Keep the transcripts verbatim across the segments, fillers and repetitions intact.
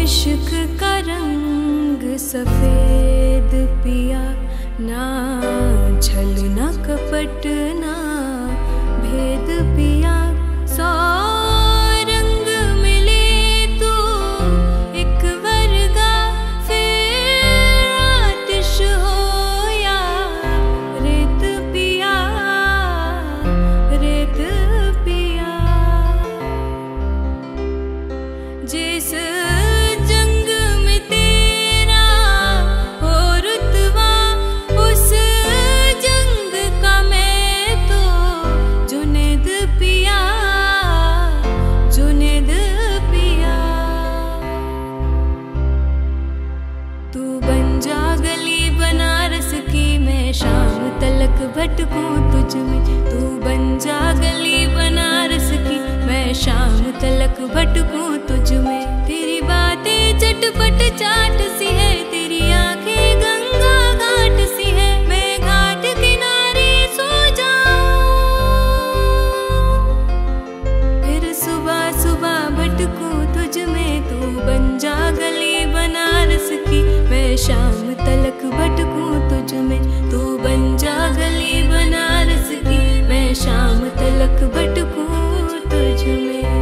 इश्क का रंग सफेद पिया, ना छल ना कपट ना भेद पिया। सौ रंग मिले तो एक वर्गा, फिर आतिश हो या रेत पिया, रेत पिया। जिस जंग में तेरा हो रुतबा, उस जंग का मैं तो जुनेद पिया, जुनेद पिया। तू बन जा गली बनारस की, मैं शाम तलक भटकूं तुझ में। तू बन जा गली बनारस की, मैं शाम तलक भटकूं तुझ में। तेरी बातें चटपट चाट सी है, तेरी आंखें गंगा घाट सी है। मैं घाट किनारे सो जाऊं, फिर सुबह सुबह भटकूं तुझ में। तू बन जा गली बनारस की, मैं शाम तलक भटकूं तुझ में। तू बन जा गली बनारस की, मैं शाम तलक भटकूं तुझ में।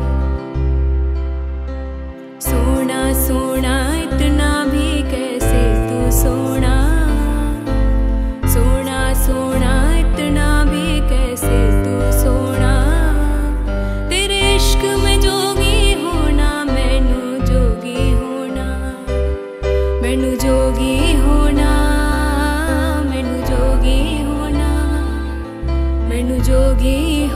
सोना सोना इतना भी कैसे तू सोना, सोना सोना इतना भी कैसे तू सोना। तेरे इश्क में जोगी होना, मैनू जोगी होना, मैनू जोगी होना, मैनू जोगी होना, मैनू जोगी